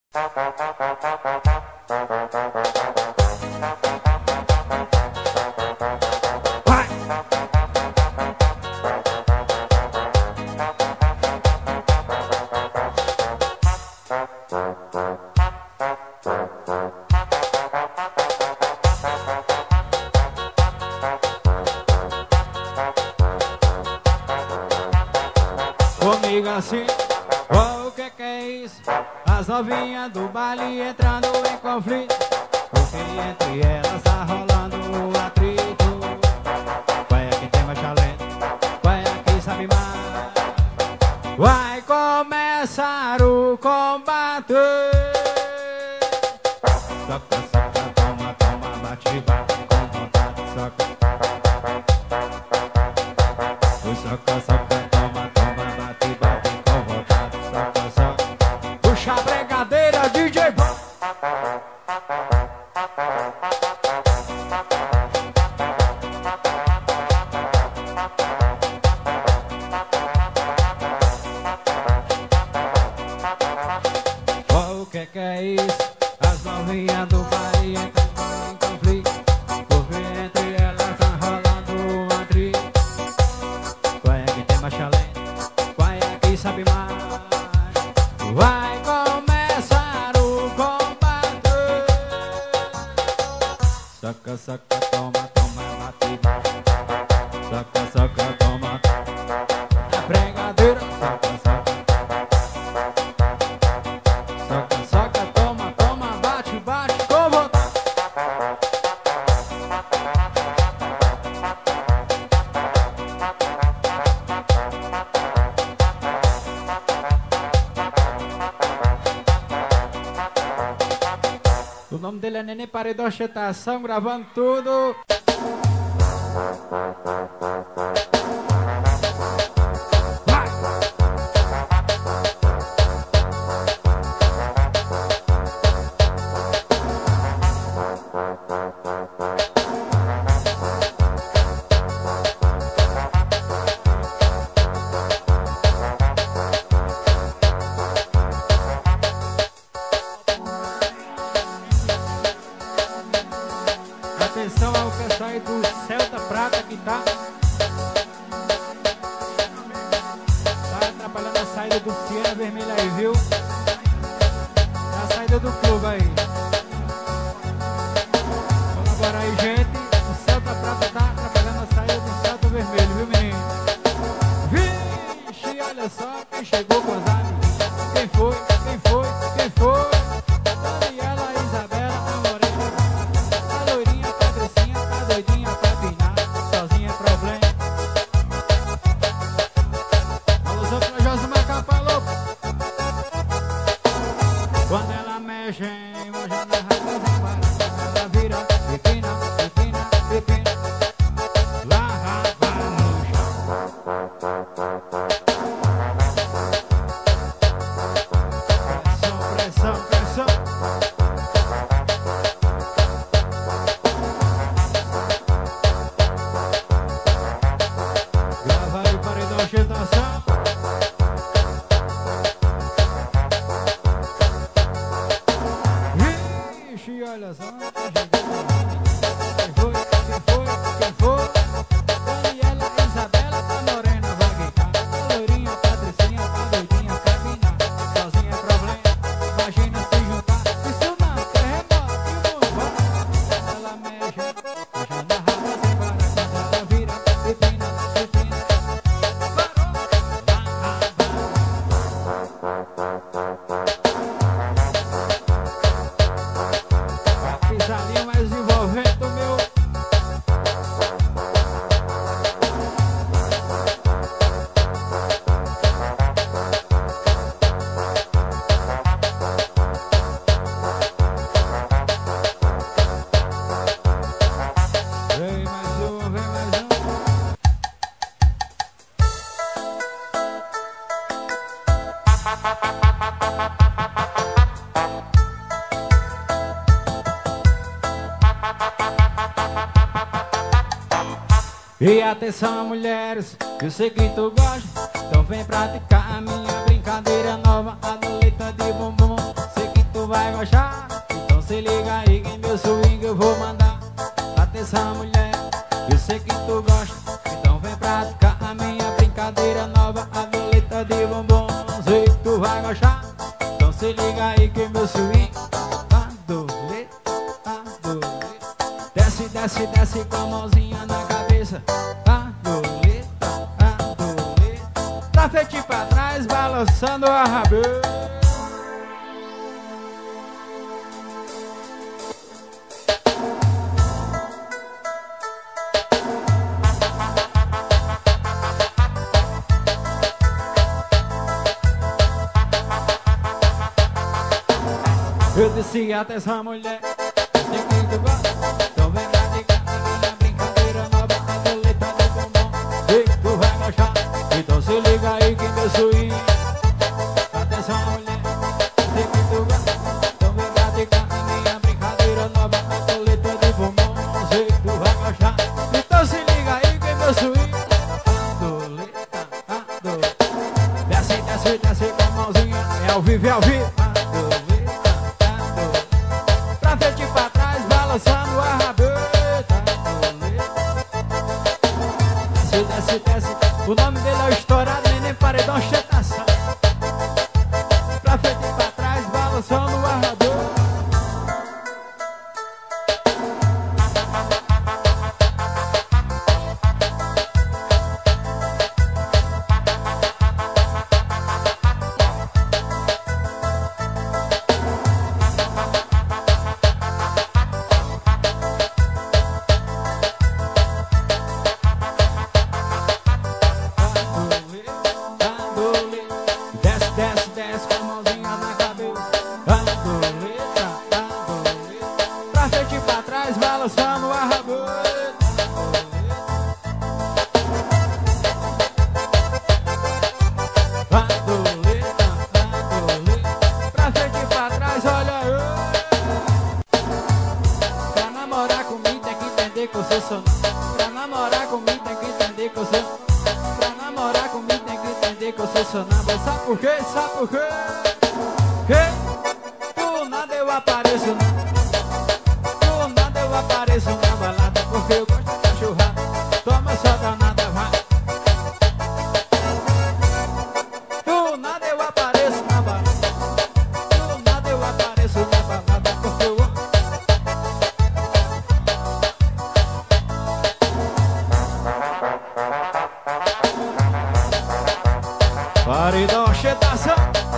Comigo assim, oh, o que é isso? As novinhas do baile entrando em conflito, porque entre elas tá rolando um atrito. Qual é que tem mais talento? Qual é que sabe mais? Vai começar o combate. Soca, soca, toma, toma, bate, bate com vontade. Soca, soca, soca, toma, toma, bate, bate com vontade. Soca, soca, puxa a bregadeira, DJ. Oh, o que é isso? As novinhas do baile entram em conflito, porque entre elas tá rolando um atrito. Qual é que tem mais talento? Qual é que sabe mais? Vai começar o combate. Soca, soca, toma, toma, bate, bate. Soca, soca, toma, a pregadeira. Soca, soca, soca, soca, toma, toma, bate, bate com vontade. O nome dele é Nenê Paredão Ostentação, gravando tudo. Vai! Atenção ao pessoal aí do Celta Prata que tá atrapalhando a saída do Siena Vermelha aí, viu? A saída do clube aí. Colabora aí, gente. O Celta Prata tá atrapalhando a saída do Celta Vermelho, viu, menino? Vixe, olha só quem chegou com as amiguinhas. Quem foi? Quem foi? Quem foi? Daniela, Isabela, a Morena, a loirinha, Patricinha, tá doidinha pra pinar, sozinha é problema. Alusão pra Josimar Capa Louco. Quando ela mexe, moja na raiva, ela vira pepina, pepina, pepina. Lá vai no chão. Pressão, pressão, pressão. Grava aí, paredão, ostentação. Ixi, olha só. Quem foi? Quem foi? Quem foi? Daniela, Isabela, tá morena, vai guitar. A loirinha, Patricinha, tá doidinha, quer pinar. Sozinha é problema, imagina se juntar. Isso não, terremoto e murmur. Ela mexe, mexe na raba sem parar. Quando ela vira, pepina, pepina. Parou, a pisadinha mais envolvente do meu. Vem mais uma, vem mais uma. E atenção, mulheres, que eu sei que tu gosta, então vem praticar a minha brincadeira nova, a doleta de bumbum. Sei que tu vai gostar. Então se liga aí que meu swing eu vou mandar. Atenção mulher, eu sei que tu gosta. Então vem praticar a minha brincadeira nova, a violeta de bombom. Sei que tu vai gostar. Então se liga aí que meu swing desce, desce, desce com a mãozinha na cabeça. Adoleta, adoleta. Pra frente e pra trás, balançando a rabeira. Eu disse, atenção mulher, eu sei que tu gosta. Então vem praticar a minha brincadeira nova, a violeta de bombom. Sei que tu vai gostar. Então se liga aí que meu swing. Atenção mulher, eu sei que tu gosta. Então vem praticar a minha brincadeira nova, a violeta de bombom. Sei que tu vai gostar. Então se liga aí que meu swing. Adoleta, adoleta. Desce, desce, desce com a mãozinha. É ao vivo, é ao vivo. Balançando a rabeta. Desce, desce, desce. O nome dele é o estourado Neném Paredão Chetação. Pra frente e pra trás, balançando a rabeta. Balançando a rabeta. Adoleta, adoleta. Pra frente e pra trás, olha eu. Pra namorar comigo tem que entender que eu sou sonâmbulo. Pra namorar comigo tem que entender que eu sou. Pra namorar comigo tem que entender que eu sou sonâmbulo. Sabe por quê? Sabe por quê? Que do nada eu apareço não. Eu apareço na balada porque eu gosto de cachorrada. Toma só danada, vai. Do nada eu apareço na balada. Do nada eu apareço na balada porque eu amo. Paredão Chetação.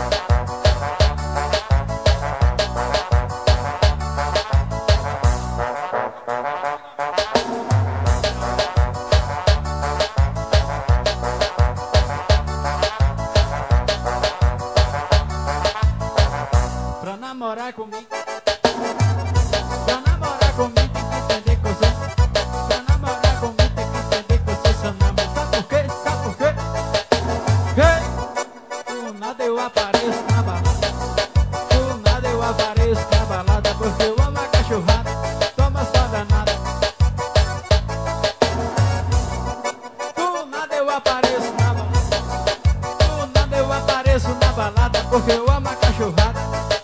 Pra namorar comigo tem que entender que eu sou. Pra namorar comigo tem que entender que eu sou sonâmbulo. Sabe por quê? Sabe por quê? Do nada eu apareço na balada. Do nada eu apareço na balada porque eu amo a cachorrada. Toma só danada. Do nada eu apareço na balada. Do nada eu apareço na balada porque eu amo a cachorrada.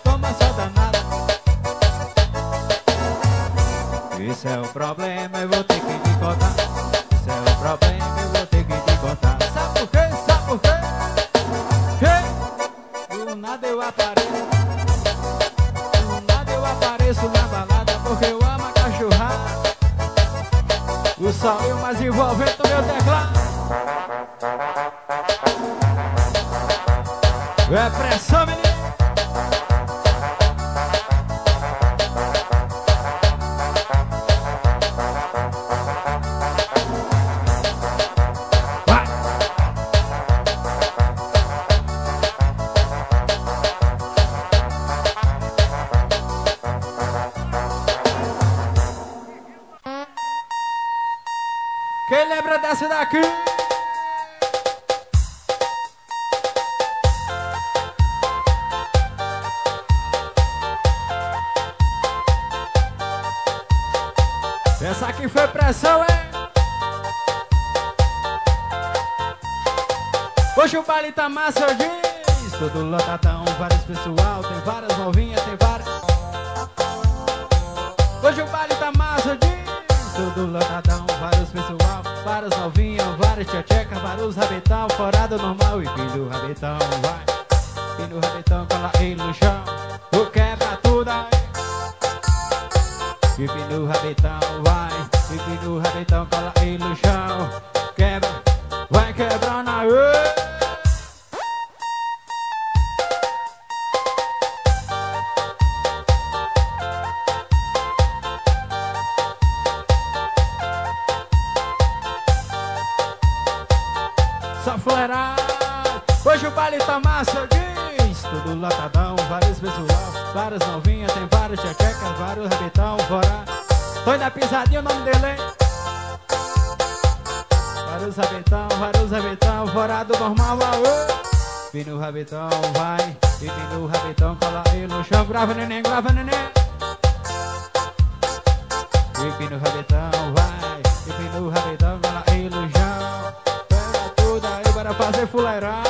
Isso é o problema, eu vou ter que te contar. Isso é o problema, eu vou ter que te contar. Sabe por quê? Sabe por quê? Do nada eu apareço. Do nada eu apareço na balada porque eu amo a cachorrada. O sol e o mais envolvente do meu teclado. É pressão, menino. Quem lembra dessa daqui? Essa aqui foi pressão, hein? Hoje o baile tá massa, eu disse. Todo lotadão, vários pessoal, tem várias novinhas, tem várias. todo lotadão, vários pessoal, vários novinhos, vários tcheca, vários rabetão, fora do normal. E fim do rabetão, vai. Fim do rabetão, cola ele no chão. Tu quebra tudo aí. E fim do rabetão, vai. E fim do rabetão, cola ele no chão. Quebra, vai quebrando aí. Só fuleirada, hoje o baile tá massa, diz. Tudo lotadão, vários pessoal, vários novinhas, tem vários tcheca, vários rabetão, fora. Tô da pisadinha, o nome dele, hein? Vários rabetão, fora do normal, aô. Vem no rabetão, vai, e vem no rabetão, cola ele no chão. Grava neném, grava neném. E vem no rabetão, vai, e vem no rabetão, cola ele no chão. Pega tudo aí, bora fazer fuleirão.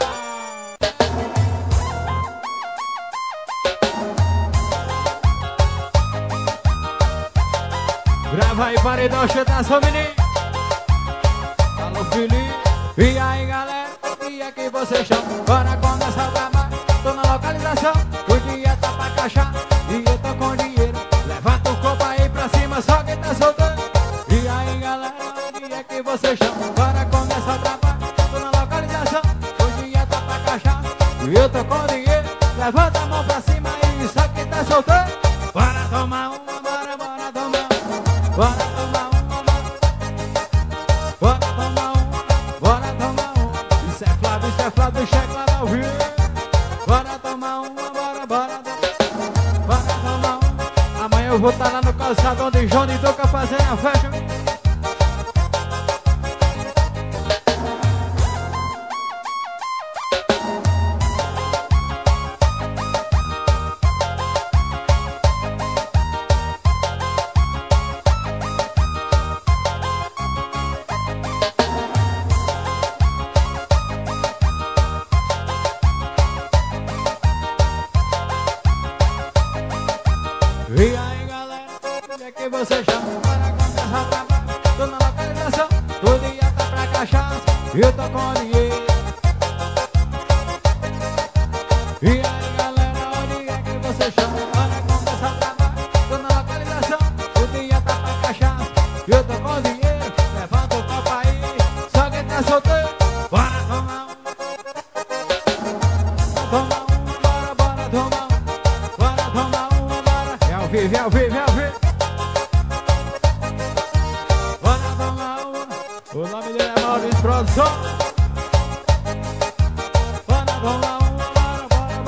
Grava aí, paredão, chuta só menino. Alô, Felipe. E aí, galera, o dia que você chama? Bora começar o trabalho, tô na localização. O dia tá pra caixa e eu tô com dinheiro. Levanta o copo aí pra cima, só quem tá soltando. E aí, galera, o dia que você chama? Bora começar o trabalho, tô na localização. O dia tá pra caixa e eu tô com dinheiro. Levanta a mão pra cima aí, só quem tá soltando. Bora tomar uma, bora tomar uma. Bora tomar uma, bora tomar uma, bora tomar uma. Isso é Flávio, cheque lá ao vivo. Bora tomar uma, bora tomar uma. Amanhã eu vou estar lá no calçadão de João de Duca fazendo a festa. E aí, galera, o dia que você chama? Bora começar o trabalho, tô na localização. O dia tá pra cachaça e eu tô com dinheiro. E aí, galera, o dia que você chama? Bora começar o trabalho, tô na localização. O dia tá pra cachaça e eu tô com dinheiro. Levanta o copo aí, só quem tá solteiro. Bora tomar uma, tomar uma, bora tomar uma, bora tomar uma. Vem ao vivo. Bora tomar uma. O nome dele é Maurício Produção. Bora tomar uma, bora.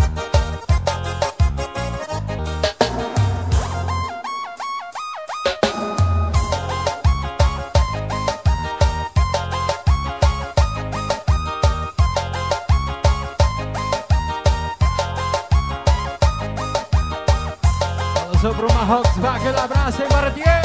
Fala pro Marrocos, vai aquele abraço, hein, bora Diego.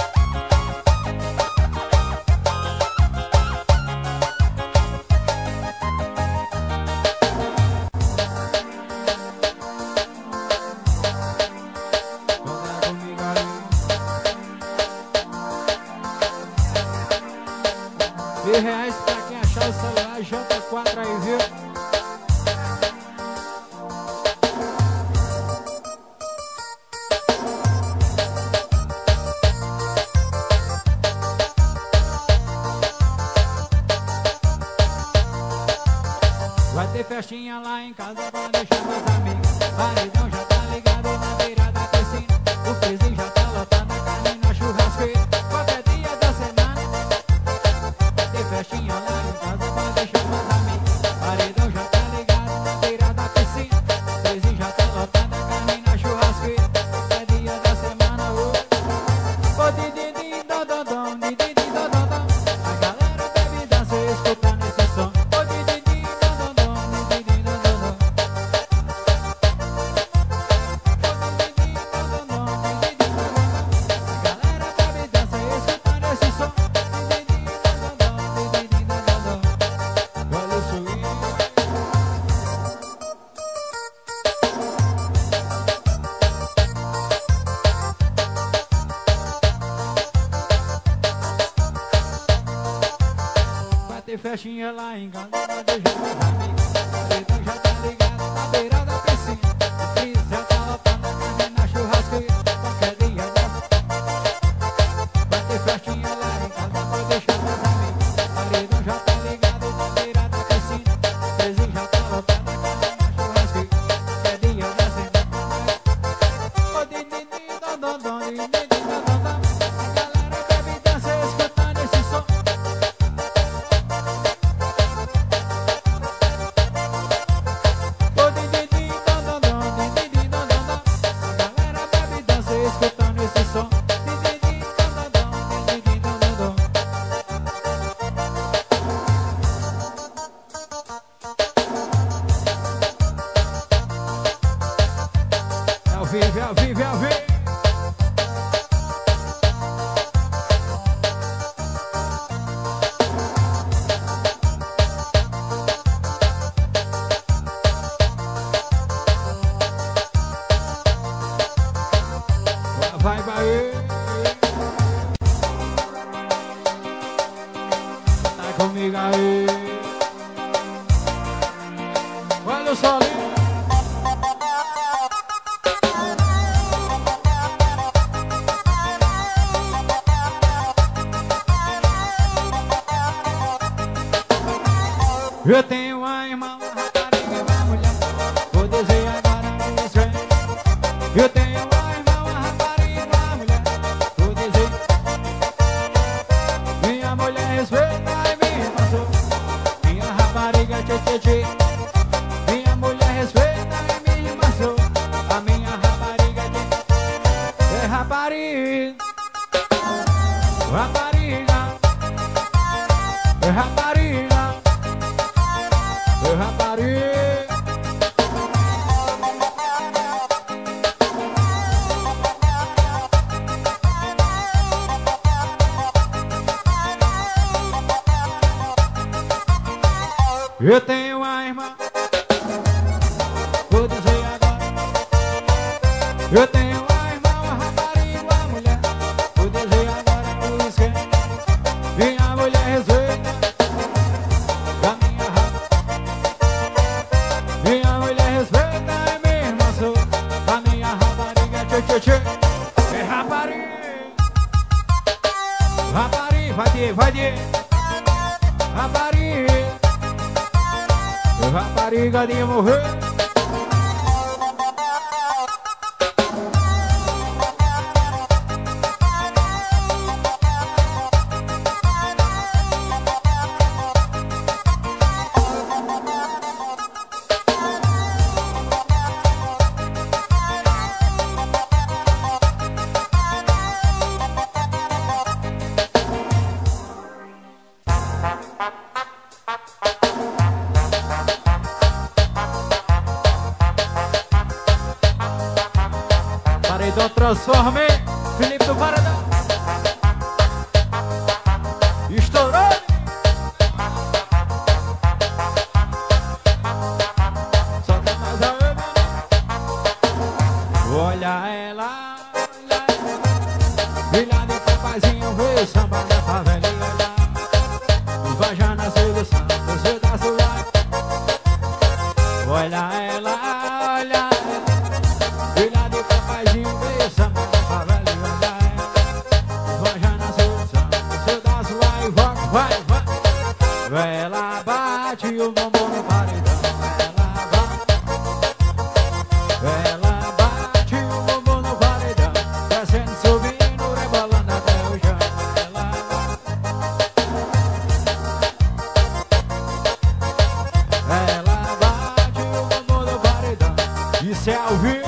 R$10 pra quem achar o celular J4 aí, viu? Vai ter festinha lá em casa pra deixar meus amigos. Paredão já tá ligado na beira da piscina. O freezer já tá lotado, a carne na churrasqueira. Qualquer dia da semana vai ter festinha lá em casa pra deixar meus amigos. Paredão já tá ligado na beira da piscina. O freezer já tá lotado, a carne na churrasqueira. Qualquer dia da semana, ô didi dododom, didi dododom. A galera bebe dança escutando esse som. Ô didi dododom. festinha lá em casa, vai deixar meus amigos. Paredão já tá ligado na beira da piscina. O freezer já tá lotando a carne na churrasqueira. Qualquer dia dessa vai ter festinha lá em casa, vai deixar meus amigos. Paredão já tá ligado na beira da piscina. O freezer já tá lotando a carne na churrasqueira. Qualquer dia dessa ô dindindim, dondondom, dindindim, dondondom. A galera bebe e dança escutando esse som. Ô dindindim, dondondom, dindindim, dondondom. A galera bebe e dança escutando esse som. Dindindim, dondondom, dindindim, dondondom. É ao vivo, é ao vivo, é ao vivo. Vai, vai, tá comigo aí. Olha o solinho. Eu tenho uma irmã, uma rapariga e uma mulher. Vou dizer agora um estranho. Eu tenho uma irmã, uma rapariga e uma mulher. Vou dizer: minha mulher respeita e me passou. Minha rapariga tchê tchê tchê. Minha mulher respeita e me passou. A minha rapariga é rapariga. Rapariga. É rapariga. É rapariga. Eu tenho uma irmã, vou dizer agora. Eu tenho uma irmã, uma rapariga e uma mulher. Vou dizer agora por isso que minha mulher respeita a minha rapariga. Minha mulher respeita e minha irmã sou. A minha rapariga tchê tchê tchê. É rapariga. Rapariga, vai de rapariga. Rapariga de morrer. Paredão transforme, Felipe do Paredão. Estourou. Só tem mais a eu, olha ela, olha ela. Filha de papazinho, veio samba da favela e olha. Vai já na sedução, você dá sua. Olha ela, olha ela. Filha de papazinho, veio samba da favela e olha ela. Vai já na sedução, você dá sua e vai, vai. Ela bate o bumbum no paredão. Ela bate o bumbum no paredão. Descendo, subindo, rebolando até o chão. Ela bate o bumbum no paredão. Isso é ao vivo.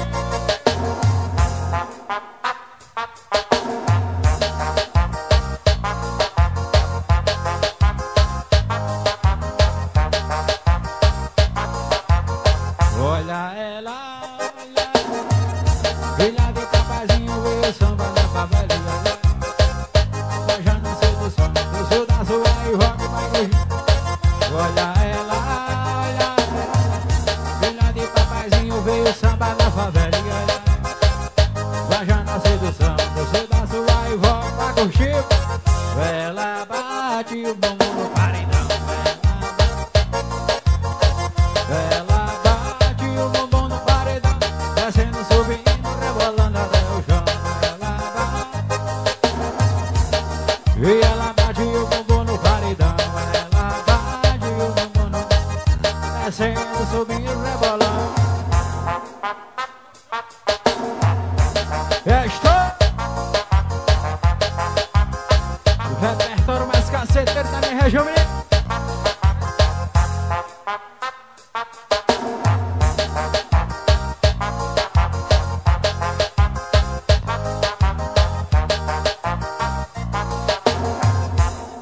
Olha ela, olha. Filha de papazinho, veio samba da favela e olha. Vai já na sedução, desceu da sua e rock vai correr. Olha ela, olha. Filha de papazinho, veio samba da favela e olha. Vai já na sedução, desceu da sua e rock vai curtir. Ela bate o bumbum no paredão.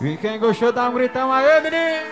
E quem gostou dá um gritão aí, menino.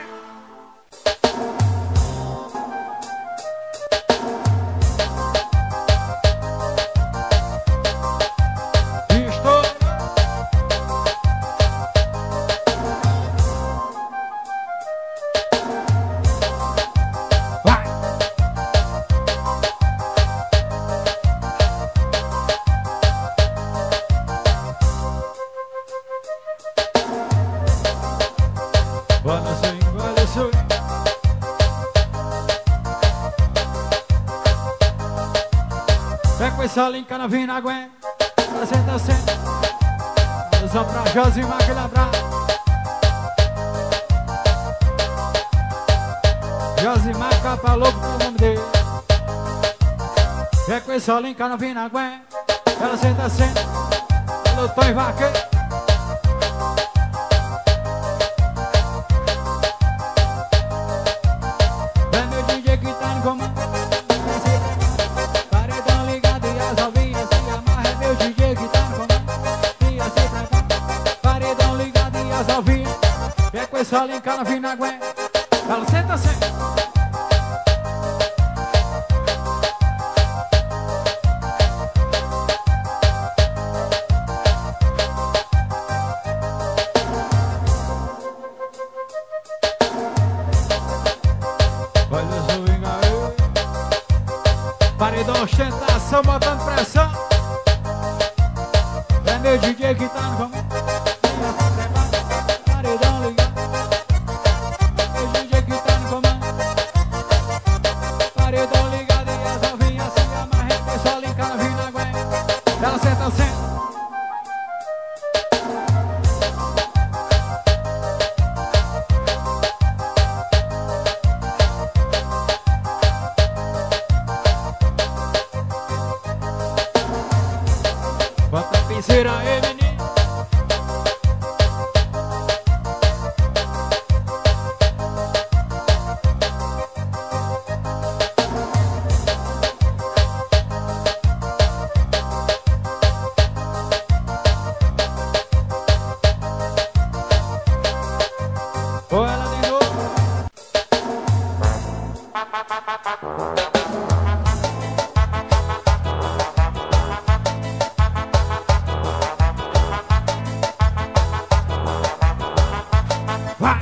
Só linka na Vinagué, senta, senta. Só pra Josimar, aquele abraço. Josimar, capa louco no nome dele. É com esse linka na Vinagué, ela senta, senta. Alô, Tom Vaqueiro. É meu DJ que tá no comando. Só linka na Vinagué, ela senta, senta. Olha o swing aí. Paredão, ostentação, botando pressão. É meu DJ que tá no comando. Paredão ligado. Paredão ligado e as novinhas se amarram. Pessoal linka na Vinagué, ela senta, senta. Bota a pinceira aí, menino. Ou ela de novo. Vai.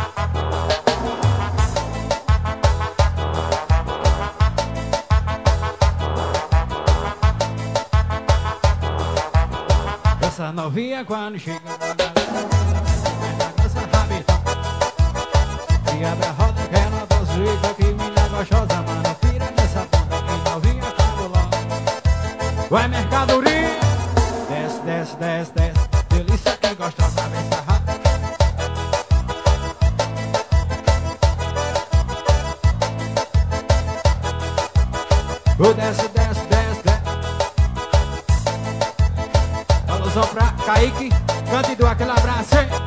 Essa novinha quando chega e abre a roda que ela possuída, que mina gostosa, mano, pira nessa bunda, que novinha cabulosa. Vai mercadoria, desce, desce, desce, desce, delícia que gostosa, vem sarrada. Desce, desce, desce, desce. Alusão pra Kaique, cante do aquele abraço, hein?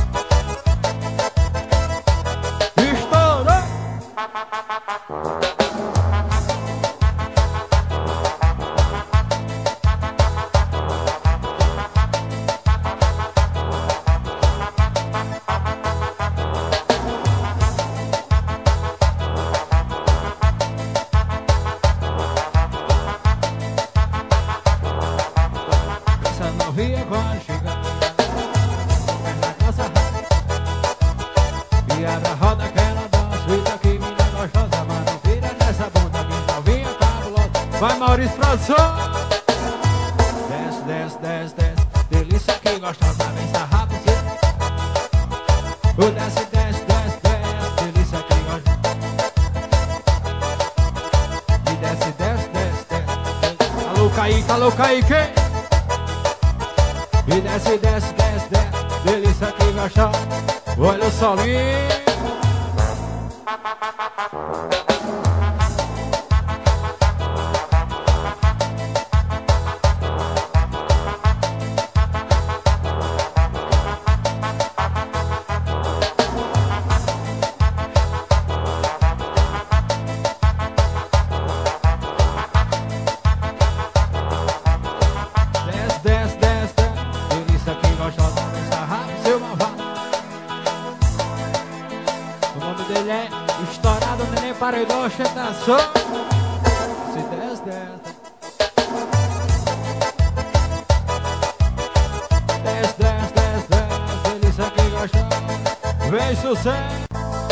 Via quando chega na nossa roda e abre a roda que ela dança. E daqui mina gostosa, mano, vira nessa bunda que novinha cabulosa. Vai Maurício Produção. Desce, desce, desce, desce, delícia que gostosa, vem sarrado você. Desce, desce, desce, desce, delícia que gostosa. E desce, desce, desce, desce. Alô Kaique, alô Kaique. E desce, desce, desce, desce, delícia que gostosa. Olha o solinho. paredão, ostentação. Se desce, desce. Desce, desce, desce, desce. Delícia que gostosa. Vem sucesso.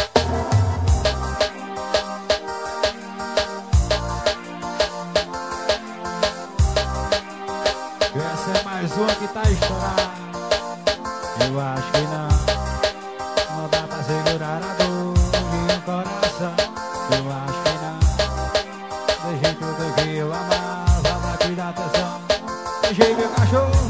Essa é mais uma que tá estourada. Eu acho que não. Não dá pra segurar a dor de um coração. Eu acho que não. Deixei tudo que eu amava pra te dar atenção. Deixei meu cachorro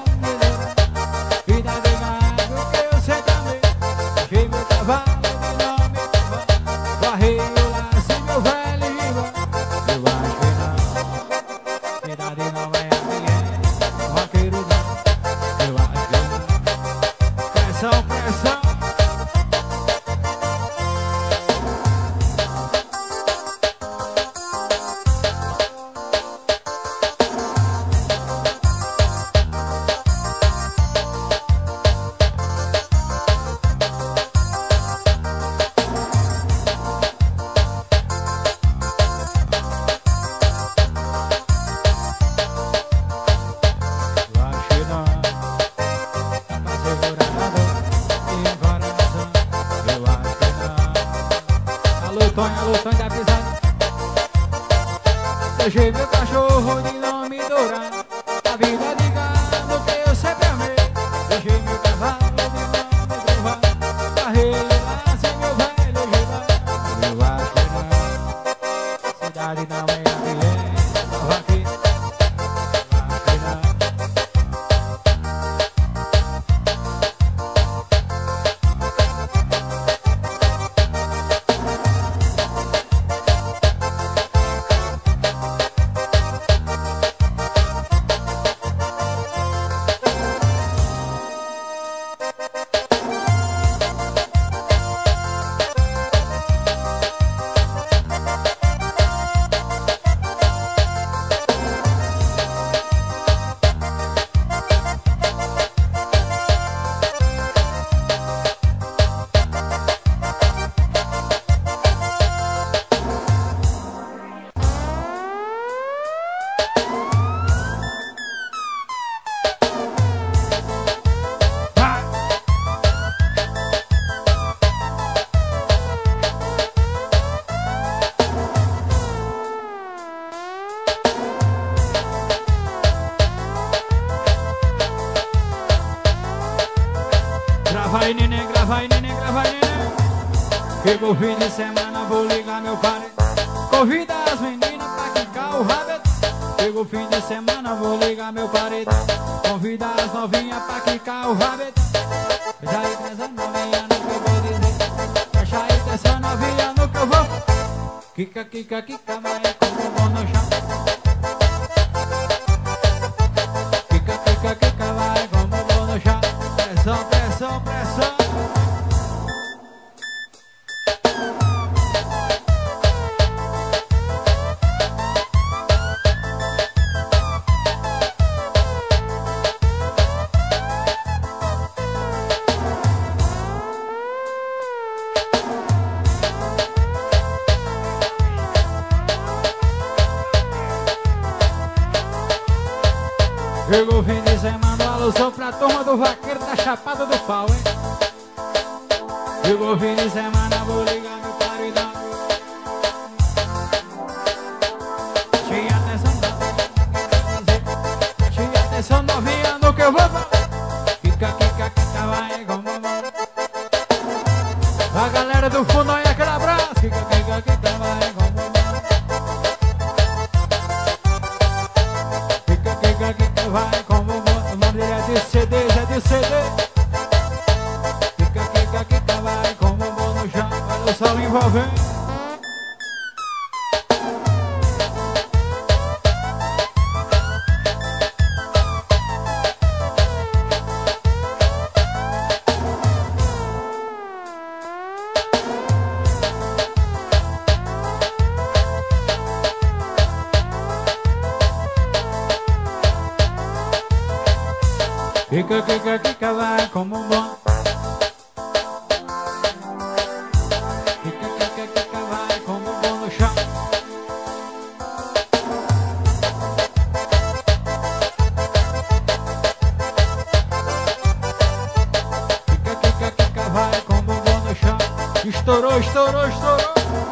e da demais que eu sempre amei. Deixei meu cavalo de nome Ivan. Varrei o laço e meu velho Ivan. Eu acho que não. Cidade não é a minha. Vaqueiro não. Eu acho que não. Pressão, pressão. Alô, Tonho da pisada. Deixei meu cachorro de nome Dourado. A vida de gado que eu sempre amei. Deixei meu cavalo de nome Trovado. Varrei o laço e meu velho Gilão. Eu acho que não. Cidade não é a minha. Nova aqui. Eu acho que não. Grava aí, neném, grava aí, neném, grava aí, neném. Chegou o fim de semana, vou ligar meu pai. Convida as meninas pra quicar o rabetão. Chegou o fim de semana, vou ligar meu paredão. Convida as novinhas pra quicar o rabetão. Deixa aí dessa novinha no que eu vou dizer. Deixa aí dessa novinha no que eu vou. Quica, quica, quica, vai como bom no chão. Quica, quica, quica, vai como bom no chão. Pressão, pressão, pressão. Chegou o fim de semana, uma alusão pra turma do vaqueiro da Chapada do Pau, hein? Chegou o fim de semana, vou ligar meu paredão. Tinha atenção novinha no que eu vou falar. Fica, fica, fica, vai, como vai. A galera do fundo aí, aquele abraço. Fica, fica, fica, vai, como vai. Vai como o nome dele é de CD, é de CD. Fica, fica, fica, vai como bom no chão. Olha o sol envolvendo. Fica, fica, fica, vai como um bom. Fica, fica, fica, vai como um Estourou, estourou, estourou.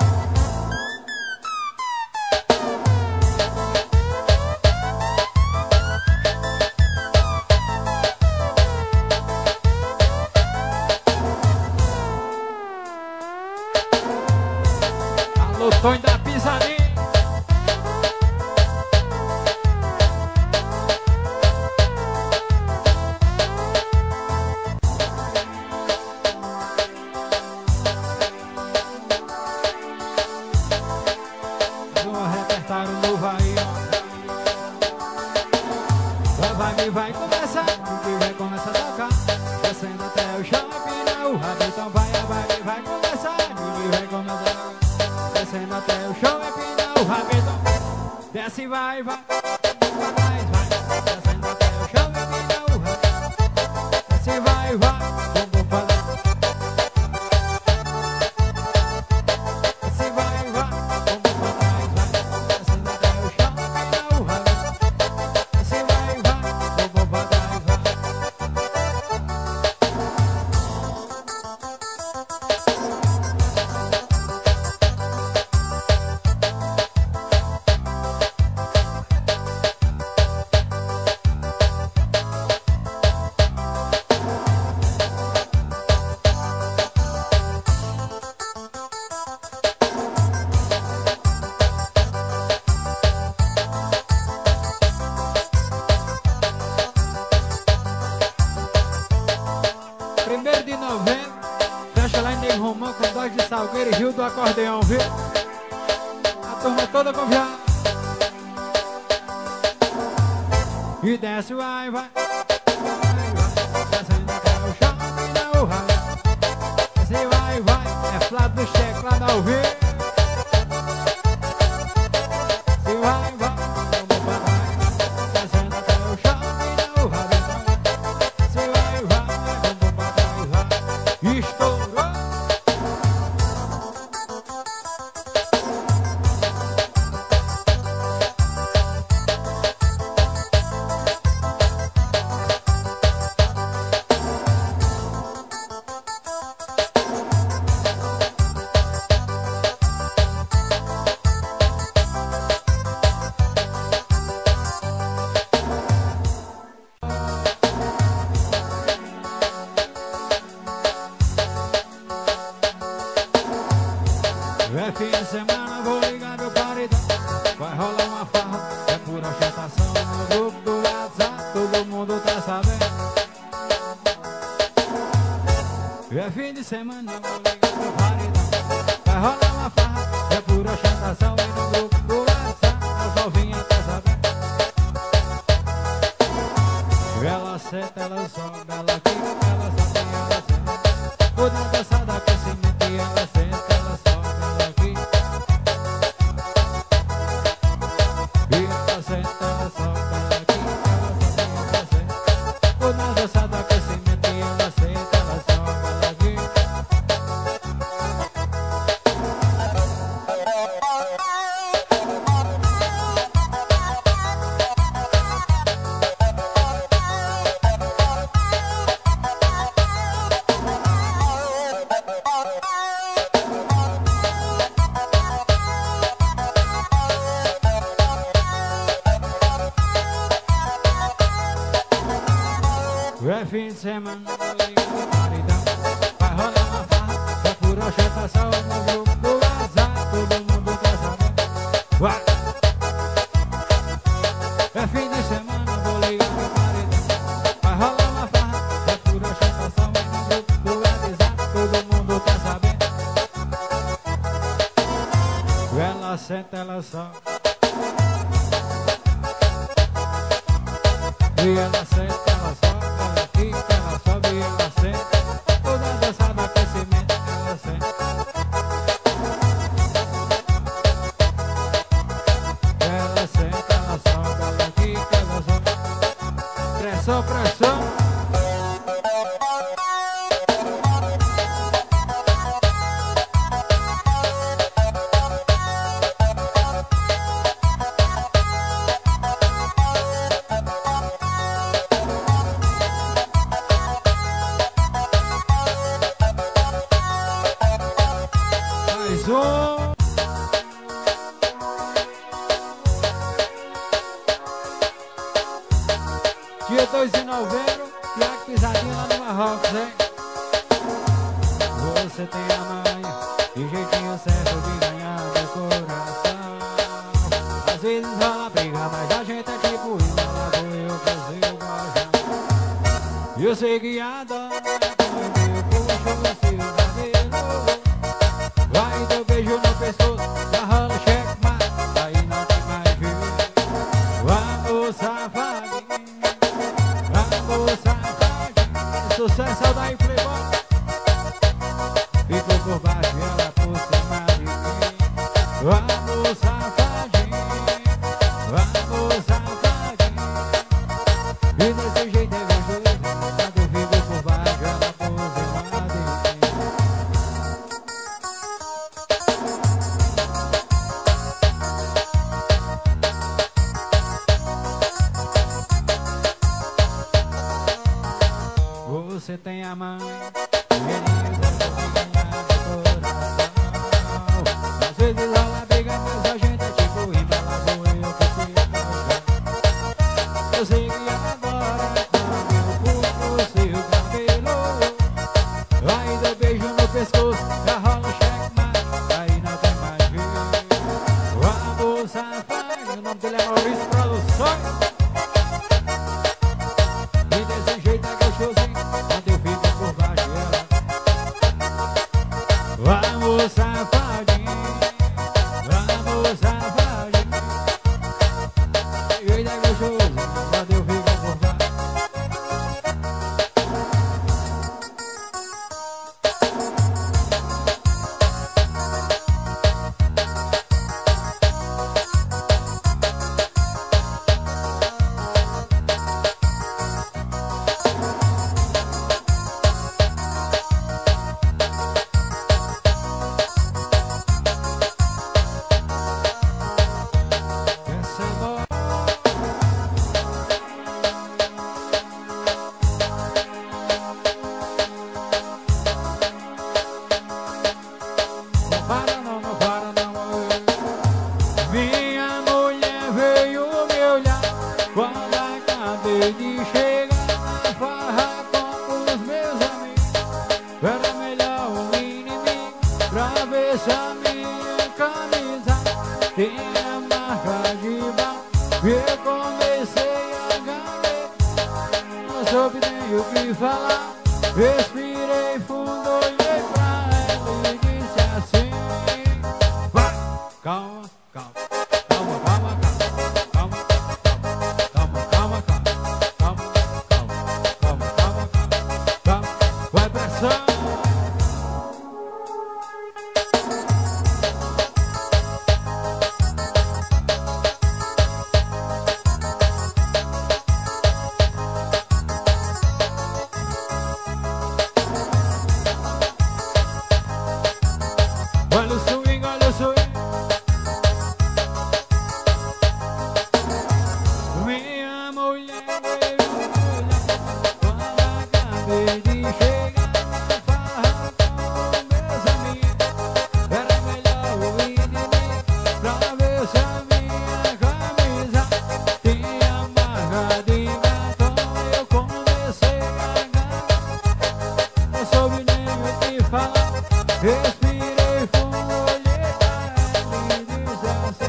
Alô, Tonho da Pisadinha. Vai começar, o vai começar a tocar, descendo até o chão, empina o rabetão, vai começar, o vai começar a tocar, descendo até o chão, empina o rabetão, desce, vai, vai, vai, descendo até o chão, empina o rabetão, desce, vai, vai, vamos fazer, desce, vai, vai, vamos fazer, vai, descendo até o chão, empina o rabetão, desce, vai, vai. Com dó de Salgueiro e Rio do Acordeão, viu? A turma toda confiada. E desce, vai, vai, descendo até o chão, empina o ralo. Desce, vai, vai, é Flávio dos Teclados ao vivo. Desce, vai, vai, vamos pra trás, descendo até o chão, empina o ralo. Desce, vai, vai, vamos pra trás, vai. Estourou. É fim de semana, vou ligar meu paredão. Vai rolar uma farra, é pura chatação. No grupo do WhatsApp, todo mundo tá sabendo. É fim de semana, vou ligar meu paredão. Vai rolar uma farra, é pura chatação. E no grupo do WhatsApp, a novinha tá sabendo. Ela senta, ela sobe, ela fica, ela sobe, ela senta. Toda dançada que se mete, ela senta, ela sobe. É fim de semana, vou ligar no paredão. Vai rolar uma farra, é pura chatação. No grupo do WhatsApp, todo mundo tá sabendo. Vai! É fim de semana, vou ligar no paredão. Vai rolar uma farra, é pura chatação. No grupo do WhatsApp, todo mundo tá sabendo. Ela senta, ela sobe. E ela senta, ela sobe. Ela sobe e ela senta. Toda dançada aquecimento, ela senta. Ela senta, ela sobe, ela quica, ela sobe. Pressão, pressão. Dia 2 de novembro, Tiago Pisadinha lá no Marrocos, hein? Você tem a manha e jeitinho certo de ganhar meu coração. Às vezes rola briga, mas a gente é tipo eu, ela vou eu fazer o gojão. Eu sei que adora quando eu puxo o seu cabelo. Vai teu beijo no pescoço, já rola checkmate, aí não tem mais jeito. Vamos safadinho, vamos safadinho. Sucesso é o daí Playboy. Ficou por baixo e ela por cima de mim. Vamos safadinho, vamos safadinho. E desse jeito é gostoso, quando eu fico por baixo ela por cima de mim. Você tem a mãe, às vezes rola briga, mas a gente é tipo rima, lá vou eu que fui a causa. Eu sei que agora quando eu puxo o seu cabelo, vai dar beijo no pescoço, já rola checkmate, aí não tem mais jeito. Vamos safadinho, o nome dele é Maurício Produções. E desse jeito é gostosinho, quando eu fico por baixo dela. Vamos safadinho, vamos safadinho. E ele é gostoso, quando eu fico por baixo. Essa bola não para não, não para não. Minha mulher veio me olhar quando acabei de chegar na farra com os meus amigos. Era melhor um inimigo pra ver se a minha camisa tinha marca de bala. E eu comecei a gamer, não soube nem o que falar. Respirei fundo, olhei pra ela e disse assim: vai, calma, calma, calma, calma, calma, calma, calma, calma, calma, calma, calma, calma, calma, vai pressão. Olha o swing, olha o swing. Minha mulher veio me olhar quando acabei de chegar na farra com meus amigos. Era melhor o inimigo pra ver se a minha camisa tinha marca de batom. Eu comecei a ganhar, não soube nem o que falar. Respirei fundo, olhei pra ela e disse assim: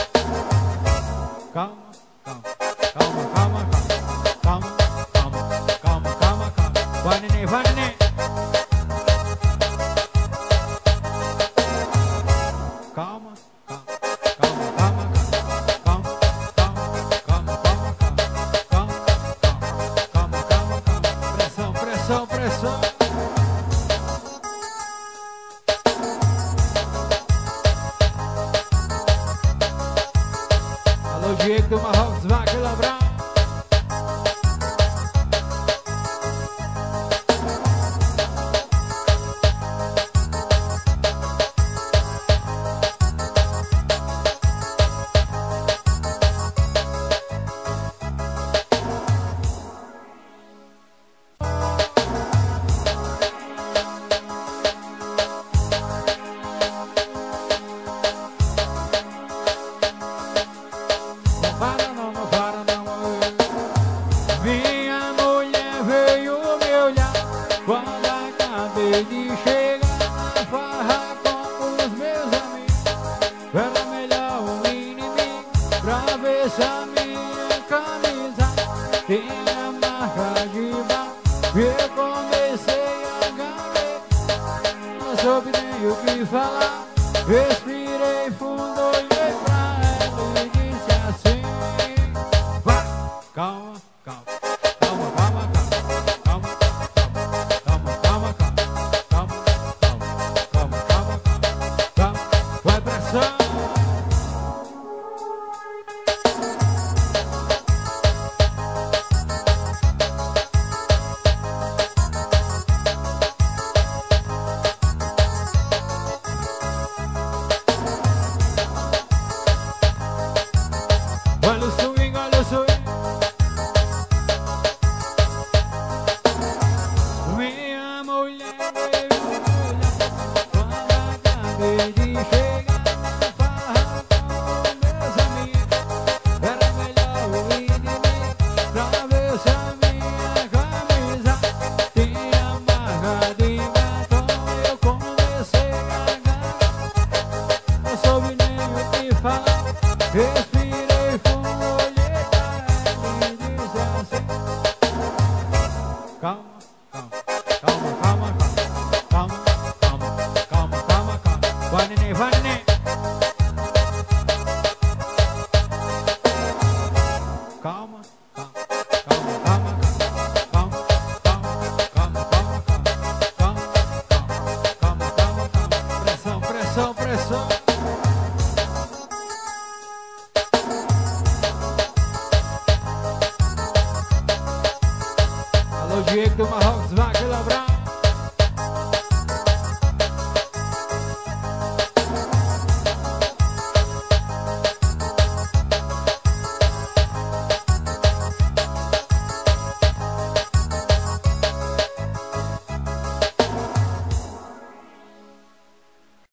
calma, calma, calma, calma, calma, calma, calma, calma, calma, calma. Vai neném, vai neném. tinha marca de bar. Eu comecei a gamer, não soube nem o que falar. Respirei fundo, olhei pra ela e disse assim: vai, calma, calma, calma, calma, calma, calma, calma, calma, calma, calma, calma, calma, calma, vai pressão. Olha o swing, olha o swing. Minha mulher veio olhar quando acabei de chegar na farra com meus amigos. Era melhor ouvir de mim pra ver se a minha camisa tinha marca de batom. Eu comecei a gagar, não soube nem o que falar. Respirei fundo, olhei pra ela e disse assim: calma, calma, calma, calma, calma, calma, calma, calma, calma. Vai, neném, vai, neném. Calma, calma, calma, calma, calma, calma, calma, calma, calma, calma, calma, calma, calma. Pressão, pressão, pressão. Alô, Diego do Marrocos, vai, aquele abraço.